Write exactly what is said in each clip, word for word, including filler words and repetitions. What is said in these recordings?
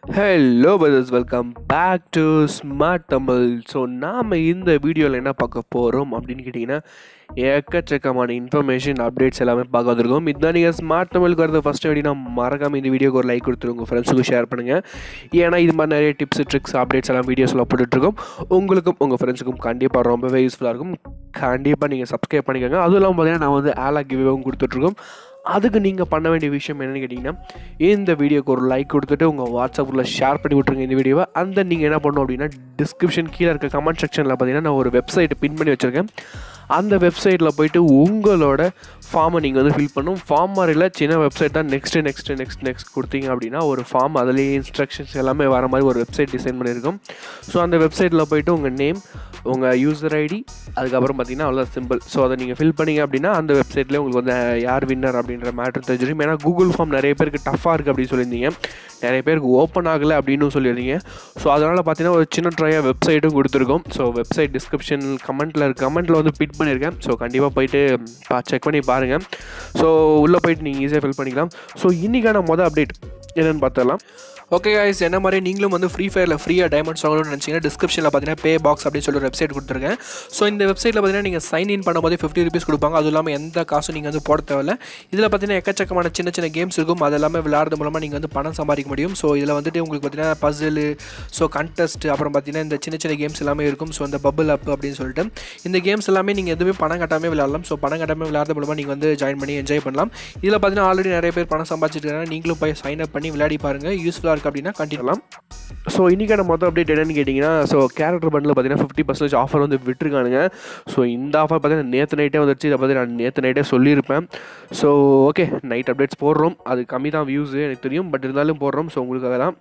Hello brothers, welcome back to smart Tamil. So நாம் இந்த வீடியோவில் என்ன பார்க்க போகிறோம் அப்படின்னு கேட்டிங்கன்னா, எக்கச்சக்கமான இன்ஃபர்மேஷன் அப்டேட்ஸ் எல்லாமே பார்க்க வந்திருக்கோம். இதுதான் நீங்கள் ஸ்மார்ட் தமிழுக்கு வரது ஃபஸ்ட் வீடியோ. மறக்காமல் இந்த வீடியோக்கு ஒரு லைக் கொடுத்துருங்க, உங்கள் ஃப்ரெண்ட்ஸுக்கு ஷேர் பண்ணுங்கள். ஏன்னா இது மாதிரி நிறைய டிப்ஸ், ட்ரிக்ஸ், அப்டேட்ஸ் எல்லாம் வீடியோஸ்லாம் போட்டுட்ருக்கோம். உங்களுக்கும் உங்கள் ஃப்ரெண்ட்ஸுக்கும் கண்டிப்பாக ரொம்பவே யூஸ்ஃபுல்லாக இருக்கும். கண்டிப்பாக நீங்கள் சப்ஸ்கிரைப் பண்ணிக்கோங்க. அதுவும் இல்லாமல் பார்த்தீங்கன்னா நான் வந்து ஆலா கிவ்வேவும் கொடுத்துட்ருக்கோம். அதுக்கு நீங்கள் பண்ண வேண்டிய விஷயம் என்னென்னு கேட்டிங்கன்னா, இந்த வீடியோக்கு ஒரு லைக் கொடுத்துட்டு உங்கள் வாட்ஸ்அப்பில் ஷேர் பண்ணி விட்ருங்க இந்த வீடியோவை. அந்த நீங்கள் என்ன பண்ணணும் அப்படின்னா, டிஸ்கிரிப்ஷன் கீழே இருக்க கமெண்ட் செக்ஷனில் பார்த்தீங்கன்னா நான் ஒரு வெப்சைட் பின் பண்ணி வச்சுருக்கேன். அந்த வெப்சைட்டில் போய்ட்டு உங்களோட ஃபார்மை நீங்கள் வந்து ஃபில் பண்ணணும். ஃபார்ம் மாதிரில சின்ன வெப்சைட் தான். நெக்ஸ்ட்டு நெக்ஸ்ட்டு நெக்ஸ்ட் நெக்ஸ்ட் கொடுத்தீங்க அப்படின்னா ஒரு ஃபார்ம், அதுலேயே இன்ஸ்ட்ரக்ஷன்ஸ் எல்லாமே வர மாதிரி ஒரு வெப்சைட் டிசைன் பண்ணியிருக்கோம். ஸோ அந்த வெப்சைட்டில் போய்ட்டு உங்கள் நேம், உங்கள் யூசர் ஐடி, அதுக்கப்புறம் பார்த்தீங்கன்னா அவ்வளோ சிம்பிள். ஸோ அதை நீங்கள் ஃபில் பண்ணிங்க அப்படின்னா அந்த வெப்சைட்லேயே உங்களுக்கு வந்து யார் வின்னர் அப்படின்ற மேட்ரு தெரிஞ்சிடும். ஏன்னா கூகுள் ஃபார்ம் நிறைய பேருக்கு டஃப்பாக இருக்குது அப்படின்னு சொல்லியிருந்தீங்க, நிறைய பேருக்கு ஓப்பன் ஆகலை அப்படின்னு சொல்லியிருந்தீங்க. ஸோ அதனால் பார்த்தீங்கன்னா ஒரு சின்ன ட்ரையாக வெப்சைட்டும் கொடுத்துருக்கோம். ஸோ வெப்சைட் டிஸ்கிரிப்ஷன் கமெண்ட்டில் இருக்க கமெண்ட்டில் வந்து பிட் பண்ணியிருக்கேன். ஸோ கண்டிப்பாக போய்ட்டு செக் பண்ணி பாருங்கள். ஸோ உள்ளே போய்ட்டு நீங்கள் ஈஸியாக ஃபில் பண்ணிக்கலாம். ஸோ இன்றைக்கான மொதல் அப்டேட் என்னென்னு பார்த்துடலாம். ஓகே கைஸ், என்ன மாதிரி நீங்களும் வந்து ஃப்ரீ ஃபயரில் ஃப்ரீயாக டைமண்ட்ஸ் வாங்கணும்னு நினச்சிங்கன்னா டிஸ்கிரிப்ஷனில் பார்த்தீங்கன்னா பே பாக்ஸ் அப்படின்னு சொல்லி ஒரு வெப்சைட் கொடுத்துருக்கேன். ஸோ இந்த வெப்சைட்டில் பார்த்தீங்கன்னா நீங்கள் சைன் இன் பண்ணும்போது ஃபிஃப்டி ருபீஸ் கொடுப்பாங்க. அதுவும் இல்லாமல் எந்த காசும் நீங்கள் வந்து போட தேவையில்ல. இதில் பார்த்தீங்கன்னா எக்கச்சக்கமான சின்ன சின்ன கேம்ஸ் இருக்கும். அது எல்லாமே விளையாடுறது மூலமாக நீங்கள் வந்து பணம் சம்பாதிக்க முடியும். ஸோ இதில் வந்துட்டு உங்களுக்கு பார்த்தீங்கன்னா பசில், ஸோ கண்டெஸ்ட், அப்புறம் பார்த்தீங்கன்னா இந்த சின்ன சின்ன கேம்ஸ் எல்லாமே இருக்கும். ஸோ இந்த பபிள் அப் அப்படின்னு சொல்லிட்டு இந்த கேம்ஸ் எல்லாமே நீங்கள் எதுவுமே பணம் கட்டாமல் விளையாடலாம். ஸோ பணம் கட்டாமல் விளையாடுறது மூலமாக நீங்கள் வந்து ஜாயின் பண்ணி என்ஜாய் பண்ணலாம். இதில் பார்த்தீங்கன்னா ஆல்ரெடி நிறைய பேர் பணம் சம்பாதிச்சிருக்காங்க. நீங்களும் போய் சைன் அப் பண்ணி விளையாடி பாருங்கள். யூஸ்ஃபுல்லாக இருக்குது அப்படின்னா கண்டினியூ. ஸோ இன்றைக்கான மொதல் அப்டேட் என்னென்னு கேட்டிங்கன்னா, ஸோ கேரக்டர் பண்டில் பார்த்தீங்கன்னா ஃபிஃப்டி பர்சன்டேஜ் ஆஃபர் வந்து விட்டுருக்கானுங்க. ஸோ இந்த ஆஃபர் பார்த்தீங்கன்னா நேற்று நைட்டே வந்துருச்சு. இதை பற்றி நான் நேற்று நைட்டே சொல்லியிருப்பேன். ஸோ ஓகே, நைட் அப்டேட்ஸ் போடுறோம். அது கம்மி தான் வியூஸு எனக்கு தெரியும், பட் இருந்தாலும் போடுறோம். ஸோ உங்களுக்காக தான்.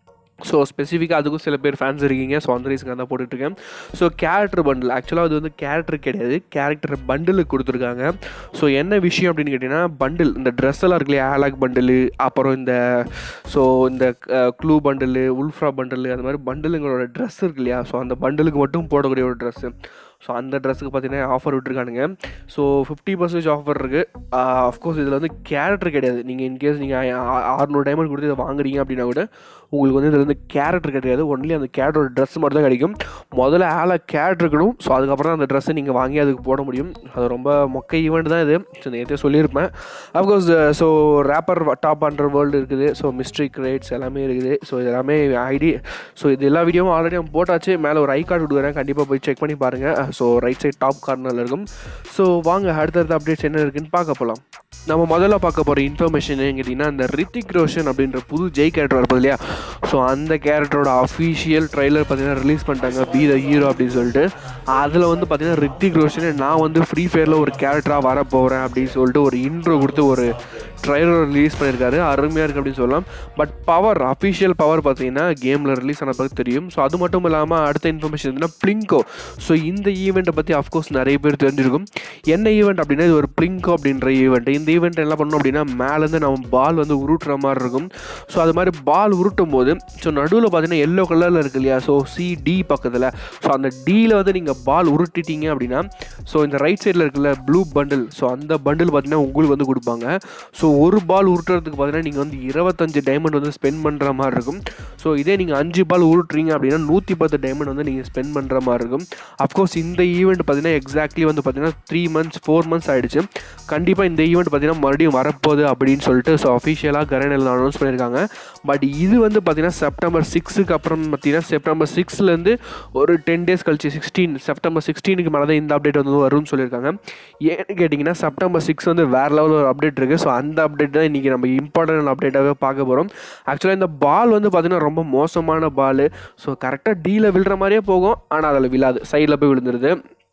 ஸோ ஸ்பெசிஃபிக்காக அதுக்கும் சில பேர் ஃபேன்ஸ் இருக்கீங்க. ஸோ அந்த ரீசனுக்கு தான் போட்டுட்ருக்கேன். ஸோ கேரக்டர் பண்டில் ஆக்சுவலாக அது வந்து கேரக்டர் கிடையாது, கேரக்டர் பண்டிலுக்கு கொடுத்துருக்காங்க. ஸோ என்ன விஷயம் அப்படின்னு கேட்டிங்கன்னா, பண்டில் இந்த ட்ரெஸ் எல்லாம் இருக்கு இல்லையா, ஆலாக் பண்டிலு, அப்புறம் இந்த ஸோ இந்த க்ளூ பண்டிலு, உல்ஃப்ரா பண்டிலு, அந்த மாதிரி பண்டிலுங்களோட ட்ரெஸ் இருக்கு இல்லையா, ஸோ அந்த பண்டிலுக்கு மட்டும் போடக்கூடிய ஒரு ட்ரெஸ்ஸு. ஸோ அந்த ட்ரெஸ்ஸுக்கு பார்த்தீங்கன்னா ஆஃபர் விட்டுருக்கானுங்க. ஸோ ஃபிஃப்டி பர்சன்டேஜ் ஆஃபர் இருக்குது. அஃப்கோர்ஸ் இதில் வந்து கேரக்டர் கிடையாது. நீங்கள் இன்கேஸ் நீங்கள் அறுநூறு டைமண்ட் கொடுத்து இதை வாங்குறீங்க அப்படின்னா கூட உங்களுக்கு வந்து இதில் வந்து கேரக்டர் கிடையாது. ஒன்லி அந்த கேரக்டரோட ட்ரெஸ் மட்டும் தான் கிடைக்கும். முதல்ல ஆளை கேரக்டர் இருக்கணும். ஸோ அதுக்கப்புறம் தான் அந்த ட்ரெஸ்ஸை நீங்கள் வாங்கி அதுக்கு போட முடியும். அது ரொம்ப மொக்க ஈவெண்ட் தான் இது. ஸோ நேற்றே சொல்லியிருப்பேன். Of course so rapper top hundred world இருக்குது. ஸோ மிஸ்ட்ரி கிரேட்ஸ் எல்லாமே இருக்குது. ஸோ இது எல்லாமே ஐடி. ஸோ இது எல்லா வீடியோவும் ஆல்ரெடி நம்ம போட்டாச்சு. மேலே ஒரு ஐ கார்டு கொடுக்குறேன், கண்டிப்பாக போய் செக் பண்ணி பாருங்கள். ஸோ ரைட் சைட் டாப் கார்னரில் இருக்கும். ஸோ வாங்க அடுத்தடுத்த அப்டேட்ஸ் என்ன இருக்குன்னு பார்க்க போகலாம். நம்ம முதல்ல பார்க்க போகிற இன்ஃபர்மேஷன் என்னன்னு கேட்டிங்கன்னா, இந்த ரித்திக் ரோஷன் அப்படின்ற புது ஜெய் கேரக்டர் வரப்போது இல்லையா, ஸோ அந்த கேரக்டரோட அஃபீஷியல் ட்ரைலர் பார்த்தீங்கன்னா ரிலீஸ் பண்ணிட்டாங்க, பி த ஹீரோ அப்படின்னு சொல்லிட்டு. அதில் வந்து பார்த்தீங்கன்னா ரித்திக் ரோஷன் நான் வந்து ஃப்ரீ ஃபயரில் ஒரு கேரக்டராக வர போகிறேன் அப்படின்னு சொல்லிட்டு ஒரு இன்ட்ரோ கொடுத்து ஒரு ட்ரைலர் ரிலீஸ் பண்ணியிருக்காரு. அருமையாக இருக்குது அப்படின்னு சொல்லலாம். பட் பவர், அஃபிஷியல் பவர் பார்த்தீங்கன்னா கேமில் ரிலீஸ் ஆன பிறகு தெரியும். ஸோ அது மட்டும் இல்லாமல் அடுத்த இன்ஃபர்மேஷன் என்னன்னா, பிளிங்கோ. ஸோ இந்த ஈவெண்ட்டை பற்றி அஃப்கோர்ஸ் நிறைய பேர் தெரிஞ்சிருக்கும். என்ன ஈவெண்ட் அப்படின்னா, இது ஒரு பிளிங்கோ அப்படின்ற ஈவெண்ட். இந்த ஈவெண்ட் என்ன பண்ணணும் அப்படின்னா, மேலேருந்து நம்ம பால் வந்து உருட்டுற மாதிரி இருக்கும். ஸோ அது மாதிரி பால் உருட்டும் போது ஸோ நடுவில் பார்த்தீங்கன்னா எல்லோ கலரில் இருக்கு இல்லையா, ஸோ சி டி பக்கத்தில். ஸோ அந்த டியில் வந்து நீங்கள் பால் உருட்டிட்டீங்க அப்படின்னா, ஸோ இந்த ரைட் சைடில் இருக்குல்ல ப்ளூ பண்டில், ஸோ அந்த பண்டில் பார்த்தீங்கன்னா உங்களுக்கு வந்து கொடுப்பாங்க. ஸோ ஒரு பால் உருட்டுறதுக்கு பார்த்தீங்கன்னா நீங்கள் வந்து இருபத்தஞ்சு டைமண்ட் வந்து ஸ்பெண்ட் பண்ணுற மாதிரி இருக்கும். ஸோ இதே நீங்கள் அஞ்சு பால் உருட்டுறீங்க அப்படின்னா நூற்றி பத்து டைமண்ட் வந்து நீங்கள் ஸ்பெண்ட் பண்ணுற மாதிரி இருக்கும். அஃப்கோர்ஸ் இந்த ஈவெண்ட் பார்த்தீங்கன்னா எக்ஸாக்ட்லி வந்து பார்த்தீங்கன்னா த்ரீ மந்த்ஸ் ஃபோர் மந்த்ஸ் ஆகிடுச்சு. கண்டிப்பாக இந்த ஈவெண்ட் பார்த்தீங்கன்னா மறுபடியும் வரப்போகுது அப்படின்னு சொல்லிட்டு ஸோ அஃபிஷியலாக கரேனில் அனௌன்ஸ் பண்ணியிருக்காங்க. பட் இது வந்து பார்த்தீங்கன்னா செப்டம்பர் சிக்ஸுக்கு அப்புறம் பார்த்தீங்கன்னா செப்டம்பர் சிக்ஸ்லேருந்து ஒரு டென் டேஸ் கழிச்சு சிக்ஸ்டீன் செப்டம்பர் சிக்ஸ்டீனுக்கு மேலே தான் இந்த அப்டேட் வந்து வரும்னு சொல்லியிருக்காங்க. ஏன்னு கேட்டிங்கன்னா செப்டம்பர் சிக்ஸ் வந்து வேறு லெவலில் ஒரு அப்டேட் இருக்குது. ஸோ அந்த அப்டேட் தான் இன்றைக்கி நம்ம இம்பார்ட்டன்ட் அப்டேட்டாகவே பார்க்க போகிறோம். ஆக்சுவலாக இந்த பால் வந்து பார்த்திங்கன்னா ரொம்ப மோசமான பால். ஸோ கரெக்டாக டீல விழுற மாதிரியே போகும், ஆனால் அதில் விழாது, சைடில் போய் விழுந்துருது.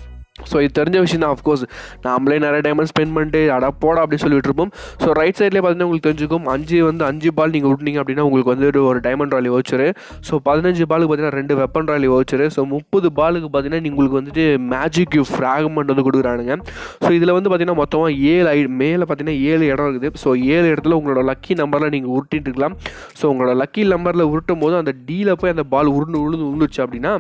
ஸோ இது தெரிஞ்ச விஷயம் தான். அஃப்கோர்ஸ் நாமளே நிறைய டைமண்ட் ஸ்பெண்ட் பண்ணிட்டு அடா போட அப்படின்னு சொல்லிட்டு இருப்போம். ஸோ ரைட் சைட்லேயே பார்த்தீங்கன்னா உங்களுக்கு தெரிஞ்சுக்கும், அஞ்சு வந்து அஞ்சு பால் நீங்கள் விட்டிங்க அப்படின்னா உங்களுக்கு வந்து ஒரு டைமண்ட் ராலி வச்சுரு. ஸோ பதினஞ்சு பாலுக்கு பார்த்தீங்கன்னா ரெண்டு வெப்பன் ராலி வச்சுரு. ஸோ முப்பது பாலுக்கு பார்த்தீங்கன்னா உங்களுக்கு வந்துட்டு மேஜிக் கியூ ஃப்ராக்மெண்ட் வந்து கொடுக்குறானுங்க. ஸோ இதில் வந்து பார்த்தீங்கன்னா மொத்தமாக ஏழு ஐ மேலே பார்த்தீங்கன்னா ஏழு இடம் இருக்குது. ஸோ ஏழு இடத்துல உங்களோட லக்கி நம்பரில் நீங்கள் உருட்டிட்டு இருக்கலாம். ஸோ உங்களோட லக்கி நம்பரில் உருட்டும் போது அந்த டீல போய் அந்த பால் உருண்டு உழுந்து உழுந்துச்சு அப்படின்னா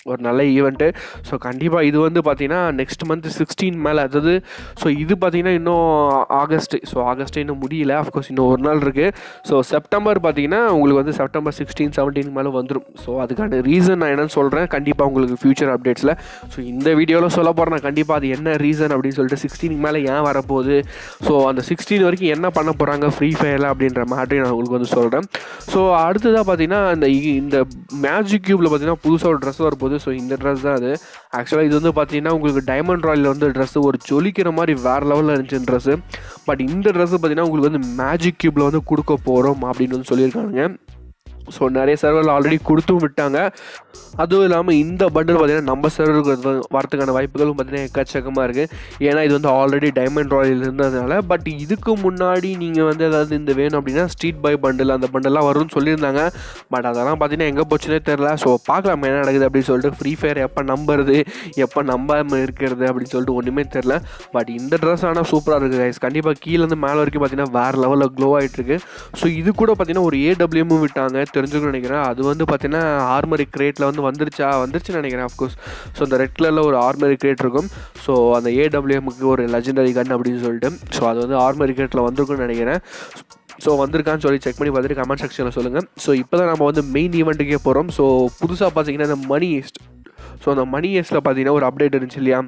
ஒரு நல்ல ஈவெண்ட்டு. ஸோ கண்டிப்பாக இது வந்து பார்த்திங்கன்னா நெக்ஸ்ட் மந்த் சிக்ஸ்டீன் மேலே, அதாவது ஸோ இது பார்த்திங்கன்னா இன்னும் ஆகஸ்ட்டு, ஸோ ஆகஸ்ட்டு இன்னும் முடியல, அஃப்கோர்ஸ் இன்னும் ஒரு நாள் இருக்குது. ஸோ செப்டம்பர் பார்த்திங்கன்னா உங்களுக்கு வந்து செப்டம்பர் சிக்ஸ்டீன் செவன்டீன் மேலே வந்துடும். ஸோ அதுக்கான ரீசன் நான் என்னென்னு சொல்கிறேன் கண்டிப்பாக உங்களுக்கு ஃபியூச்சர் அப்டேட்ஸில். ஸோ இந்த வீடியோவில் சொல்ல போகிறேன் நான் கண்டிப்பாக அது என்ன ரீசன் அப்படின்னு சொல்லிட்டு, சிக்ஸ்டீனுக்கு மேலே ஏன் வரப்போகுது, ஸோ அந்த சிக்ஸ்டீன் வரைக்கும் என்ன பண்ண போகிறாங்க ஃப்ரீ ஃபயரில் அப்படின்ற மாதிரி நான் உங்களுக்கு வந்து சொல்கிறேன். ஸோ அடுத்ததாக பார்த்திங்கன்னா இந்த இந்த மேஜிக் கியூப்பில் பார்த்திங்கன்னா புதுசாக ஒரு ட்ரெஸ் வரப்போகுது. ஸோ இந்த ட்ரெஸ் தான் அது. ஆக்சுவலாக இது வந்து பார்த்தீங்கன்னா உங்களுக்கு டைமண்ட் ராயில் வந்து ட்ரெஸ்ஸு ஒரு ஜொலிக்கிற மாதிரி வேறு லெவலில் இருந்துச்சு ட்ரெஸ்ஸு. பட் இந்த ட்ரெஸ்ஸு பார்த்தீங்கன்னா உங்களுக்கு வந்து மேஜிக் கியூப்பில் வந்து கொடுக்க போகிறோம் அப்படின்னு வந்து சொல்லியிருக்காங்க. ஸோ நிறைய சர்வரில் ஆல்ரெடி கொடுத்தும் விட்டாங்க. அதுவும் இல்லாமல் இந்த பண்டில் பார்த்திங்கன்னா நம்ம சர்வருக்கு வரதுக்கான வாய்ப்புகளும் பார்த்திங்கன்னா எக்கச்சக்கமாக இருக்குது. ஏன்னா இது வந்து ஆல்ரெடி டைமண்ட் ராயில் இருந்ததுனால. பட் இதுக்கு முன்னாடி நீங்கள் வந்து ஏதாவது இந்த வேணும் அப்படின்னா ஸ்ட்ரீட் பை பண்டில் அந்த பண்டெல்லாம் வரும்னு சொல்லியிருந்தாங்க. பட் அதெல்லாம் பார்த்திங்கன்னா எங்கே போச்சுன்னே தெரில. ஸோ பார்க்கலாம் என்ன நடக்குது அப்படின்னு சொல்லிட்டு. ஃப்ரீ ஃபயர் எப்போ நம்புறது எப்போ நம்பாமல் இருக்கிறது அப்படின்னு சொல்லிட்டு ஒன்றுமே தெரில. பட் இந்த ட்ரெஸ் ஆனால் சூப்பராக இருக்குது கைஸ். கண்டிப்பாக கீழேருந்து மேலே வரைக்கும் பார்த்திங்கன்னா வேறு லெவலில் க்ளோ ஆகிட்டுருக்கு. ஸோ இது கூட பார்த்திங்கன்னா ஒரு ஏடபிள்யூஎம்மும் விட்டாங்க, தெரிஞ்சுக்கணும்னு நினைக்கிறேன். அது வந்து பார்த்தீங்கன்னா ஆர்மரி கிரேட்டில் வந்து வந்துருச்சா வந்துருச்சுன்னு நினைக்கிறேன் அஃப்கோர்ஸ். ஸோ அந்த ரெட் கலரில் ஒரு ஆர்மரி கிரேட் இருக்கும். ஸோ அந்த ஏடபிள்யூஎம்முக்கு ஒரு லெஜெண்டரி கன் அப்படின்னு சொல்லிட்டு, ஸோ அது வந்து ஆர்மரி கிரேட்டில் வந்திருக்குன்னு நினைக்கிறேன். ஸோ வந்திருக்கான்னு சொல்லி செக் பண்ணி பார்த்துட்டு கமெண்ட் செக்ஷனில் சொல்லுங்கள். ஸோ இப்போ தான் நம்ம வந்து மெயின் ஈவெண்ட்டுக்கே போகிறோம். ஸோ புதுசாக பார்த்தீங்கன்னா இந்த மணி ஈஸ்ட், ஸோ அந்த மணி ஈஸ்ட்டில் பார்த்தீங்கன்னா ஒரு அப்டேட் இருந்துச்சு இல்லையா.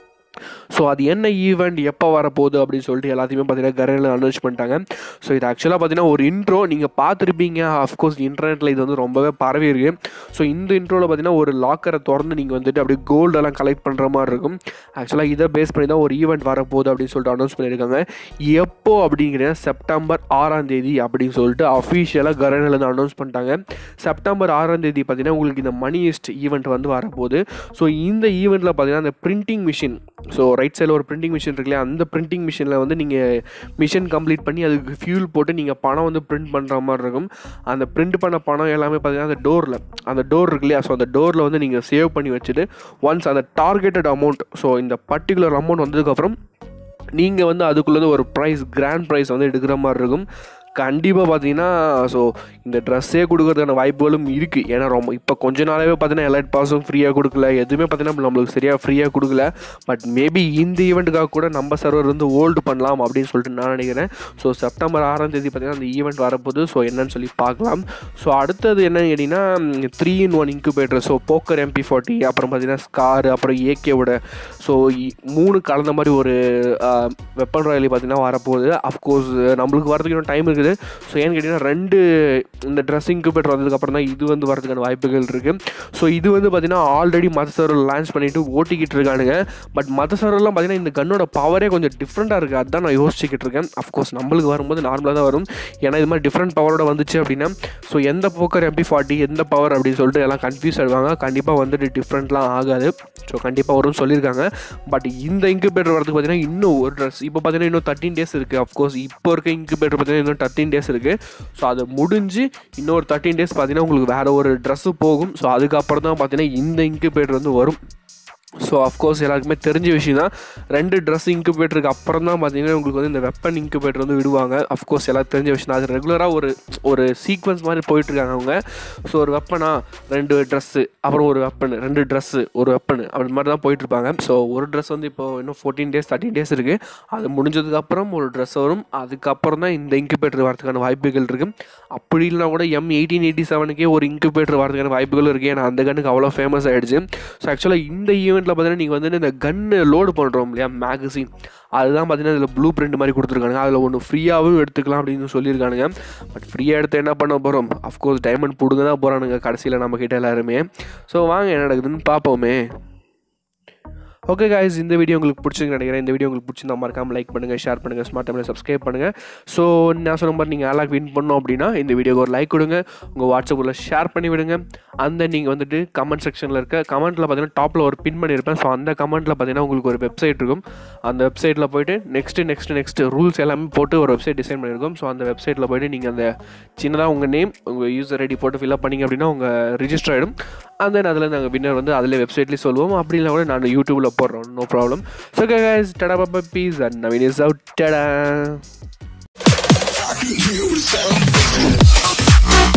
ஸோ அது என்ன ஈவெண்ட் எப்போ வரப்போகுது அப்படின்னு சொல்லிட்டு எல்லாத்தையுமே பார்த்தீங்கன்னா கரையில் அனௌன்ஸ் பண்ணிட்டாங்க. ஸோ இது ஆக்சுவலாக பார்த்தீங்கன்னா ஒரு இன்ட்ரோ நீங்கள் பார்த்துருப்பீங்க அஃப்கோர்ஸ் இன்டர்நெட்டில் இது வந்து ரொம்பவே பரவி இருக்குது. ஸோ இந்த இன்ட்ரோவில் பார்த்தீங்கன்னா ஒரு லாக்கரை திறந்து நீங்கள் வந்துட்டு அப்படியே கோல்டெல்லாம் கலெக்ட் பண்ணுற மாதிரி இருக்கும். ஆக்சுவலாக இதை பேஸ் பண்ணி தான் ஒரு ஈவெண்ட் வரப்போகுது அப்படின்னு சொல்லிட்டு அனௌன்ஸ் பண்ணியிருக்காங்க. எப்போ அப்படிங்கிற செப்டம்பர் ஆறாம் தேதி அப்படின்னு சொல்லிட்டு அஃபீஷியலாக கரையிலேருந்து அனௌன்ஸ் பண்ணிட்டாங்க. செப்டம்பர் ஆறாம் தேதி பார்த்தீங்கன்னா உங்களுக்கு இந்த மணி ஈஸ்ட் ஈவெண்ட் வந்து வரப்போகுது. ஸோ இந்த ஈவெண்ட்டில் பார்த்தீங்கன்னா அந்த பிரிண்டிங் மிஷின், ஸோ ரைட் சைடில் ஒரு பிரிண்டிங் மிஷின் இருக்கு இல்லையா, அந்த பிரிண்டிங் மிஷினில் வந்து நீங்கள் மிஷின் கம்ப்ளீட் பண்ணி அதுக்கு ஃபியூல் போட்டு நீங்கள் பணம் வந்து பிரிண்ட் பண்ணுற மாதிரி இருக்கும். அந்த பிரிண்ட் பண்ண பணம் எல்லாமே பார்த்தீங்கன்னா அந்த டோரில் அந்த டோர் இருக்கு இல்லையா, ஸோ அந்த டோரில் வந்து நீங்கள் சேவ் பண்ணி வச்சுட்டு ஒன்ஸ் அந்த டார்கெட்டட் அமௌண்ட், ஸோ இந்த பர்டிகுலர் அமௌண்ட் வந்ததுக்கப்புறம் நீங்கள் வந்து அதுக்குள்ளே ஒரு ப்ரைஸ் கிராண்ட் ப்ரைஸ் வந்து எடுக்கிற மாதிரி இருக்கும். கண்டிப்பாக பார்த்தீங்கன்னா ஸோ இந்த ட்ரெஸ்ஸே கொடுக்கறதுக்கான வாய்ப்புகளும் இருக்குது. ஏன்னா ரொம்ப இப்போ கொஞ்ச நாளாகவே பார்த்தீங்கன்னா எலைட் பாஸும் ஃப்ரீயாக கொடுக்கல, எதுவுமே பார்த்தீங்கன்னா நம்மளுக்கு சரியாக ஃப்ரீயாக கொடுக்கல. பட் மேபி இந்த ஈவெண்ட்டுக்காக கூட நம்ம சர்வர் வந்து ஹோல்டு பண்ணலாம் அப்படின்னு சொல்லிட்டு நான் நினைக்கிறேன். ஸோ செப்டம்பர் ஆறாம் தேதி பார்த்தீங்கன்னா அந்த ஈவெண்ட் வரப்போகுது. ஸோ என்னன்னு சொல்லி பார்க்கலாம். ஸோ அடுத்தது என்னன்னு கேட்டிங்கன்னா three in one incubator, so poker MP forty, அப்புறம் பார்த்தீங்கன்னா ஸ்கார், அப்புறம் ஏகேவோட, ஸோ மூணு கலந்த மாதிரி ஒரு வெப்பன் ராயலி பார்த்தீங்கன்னா வரப்போகுது. அஃப்கோர்ஸ் நம்மளுக்கு வரதுக்கு இன்னும் டைம் இருக்குது. ஸோ ஏன்னு கேட்டிங்கன்னா ரெண்டு இந்த ட்ரெஸ் இன்குபேட்டர் வந்ததுக்கப்புறம் தான் இது வந்து வரதுக்கான வாய்ப்புகள் இருக்குது. ஸோ இது வந்து பார்த்திங்கன்னா ஆல்ரெடி மற்ற சர்வர் லான்ச் பண்ணிவிட்டு ஓட்டிக்கிட்டு இருக்கானுங்க. பட் மற்ற சர்வர்லாம் பார்த்திங்கன்னா இந்த கன்னோட பவரே கொஞ்சம் டிஃப்ரெண்ட்டாக இருக்குது. அதுதான் நான் யோசிச்சுக்கிட்டு இருக்கேன். அஃப்கோர்ஸ் நம்மளுக்கு வரும்போது நார்மலாக தான் வரும். ஏன்னா இது மாதிரி டிஃப்ரெண்ட் பவரோட வந்துச்சு அப்படின்னா ஸோ எந்த போக்கர் எம்பி ஃபார்ட்டி எந்த பவர் அப்படின்னு சொல்லிட்டு எல்லாம் கன்ஃபியூஸ் ஆகிடுவாங்க. கண்டிப்பாக வந்துட்டு டிஃப்ரெண்ட்லாம் ஆகாது. ஸோ கண்டிப்பாக வரும்னு சொல்லியிருக்காங்க. பட் இந்த இன்குபேட்டர் வரதுக்கு பார்த்திங்கன்னா இன்னும் ஒரு ட்ரெஸ் இப்போ பார்த்திங்கன்னா இன்னும் தேர்ட்டின் டேஸ் இருக்குது. அஃப்கோர்ஸ் இப்போ இருக்க இன்குபேட்டர் பார்த்திங்கன்னா இன்னும் தேர்ட்டின் டேஸ் இருக்குது. ஸோ அதை முடிஞ்சு இன்னொரு தேர்ட்டின் டேஸ் பார்த்தீங்கன்னா உங்களுக்கு வேறு ஒரு ட்ரெஸ்ஸு போகும். ஸோ அதுக்கப்புறம் தான் பார்த்தீங்கன்னா இந்த இன்குபேட்டர் வந்து வரும். ஸோ அஃப்கோர்ஸ் எல்லாருக்குமே தெரிஞ்ச விஷயம் தான். ரெண்டு ட்ரெஸ் இன்குபேட்டருக்கு அப்புறம் தான் பார்த்தீங்கன்னா உங்களுக்கு வந்து இந்த வெப்பன் இன்குபேட்டர் வந்து விடுவாங்க. அஃப்கோர்ஸ் எல்லாருக்கும் தெரிஞ்ச விஷயம் தான். அது ரெகுலராக ஒரு ஒரு சீக்வன்ஸ் மாதிரி போயிட்டுருக்காங்க அவங்க. ஸோ ஒரு வெப்பனா ரெண்டு ட்ரெஸ்ஸு, அப்புறம் ஒரு வெப்பன், ரெண்டு ட்ரெஸ்ஸு, ஒரு வெப்பனு, அப்படி மாதிரி தான் போயிட்டுருப்பாங்க. ஸோ ஒரு ட்ரெஸ் வந்து இப்போ இன்னும் ஃபோர்டீன் டேஸ் தேர்ட்டின் டேஸ் இருக்குது. அது முடிஞ்சதுக்கப்புறம் ஒரு ட்ரெஸ் வரும். அதுக்கப்புறம் தான் இந்த இன்குபேட்டர் வரதுக்கான வாய்ப்புகள் இருக்குது. அப்படி இல்லைனா கூட எம் எயிட்டீன் எயிட்டி செவனுக்கே ஒரு இன்குபேட்டர் வரதுக்கான வாய்ப்புகள் இருக்குது. ஏன்னா அந்த கண்ணுக்கு அவ்வளோ ஃபேமஸ் ஆகிடுச்சு. ஸோ ஆக்சுவலாக இந்த ஈவெண்ட் பார்த்தீங்கன்னா நீங்கள் வந்து இந்த கன்னு லோடு பண்ணுறோம் இல்லையா மேகசின், அதுதான் பார்த்தீங்கன்னா இதில் ப்ளூ பிரிண்ட் மாதிரி கொடுத்துருக்காங்க. அதில் ஒன்று ஃப்ரீயாகவும் எடுத்துக்கலாம் அப்படின்னு சொல்லியிருக்கானுங்க. பட் ஃப்ரீயாக எடுத்து என்ன பண்ண போகிறோம், அஃப்கோர்ஸ் டைமண்ட் பிடுங்க தான் போகிறானுங்க கடைசியில் நம்ம கிட்ட எல்லாருமே. ஸோ வாங்க என்ன நடக்குதுன்னு பார்ப்போமே. ஓகே காய்ஸ், இந்த வீடியோ உங்களுக்கு பிடிச்சிருக்கு நினைக்கிறேன். இந்த வீடியோ உங்களுக்கு பிடிச்சிருந்தா மறக்காமல் லைக் பண்ணுங்கள், ஷேர் பண்ணுங்கள், ஸ்மார்ட் டைமில் சப்ஸ்கிரைப் பண்ணுங்கள். ஸோ நான் சொன்ன மாதிரி நீங்கள் ஆளாக வின் பண்ணோம் அப்படின்னா இந்த வீடியோக்கு ஒரு லைக் கொடுங்க, உங்கள் வாட்ஸ்அப்பில் ஷேர் பண்ணி விடுங்க. அந்த நீங்கள் வந்துட்டு கமெண்ட் செக்ஷனில் இருக்க கமெண்ட்டில் பார்த்தீங்கன்னா டாப்பில் ஒரு பின் பண்ணியிருப்பேன். ஸோ அந்த கமெண்ட்டில் பார்த்தீங்கன்னா உங்களுக்கு ஒரு வெப்சைட் இருக்கும். அந்த வெப்சைட்டில் போய்ட்டு நெக்ஸ்ட்டு நெக்ஸ்ட்டு நெக்ஸ்ட்டு ரூல்ஸ் எல்லாமே போட்டு ஒரு வெப்சைட் டிசைன் பண்ணியிருக்கோம். ஸோ அந்த வெப்சைட்டில் போய்ட்டு நீங்கள் அந்த சின்னதாக உங்கள் நேம், உங்கள் யூசர் ஐடி போட்டு ஃபில்அப் பண்ணிங்க அப்படின்னா உங்கள் ரிஜிஸ்டர் ஆகிடும். அந்த அதில் நாங்கள் வின்னர் வந்து அதில் வெப்சைட்லேயே சொல்லுவோம். அப்படி இல்லை கூட நான் யூடியூப்பில் போடுறோம், no problem. So okay guys, tada bye bye, peace, and Naveen is out, tada.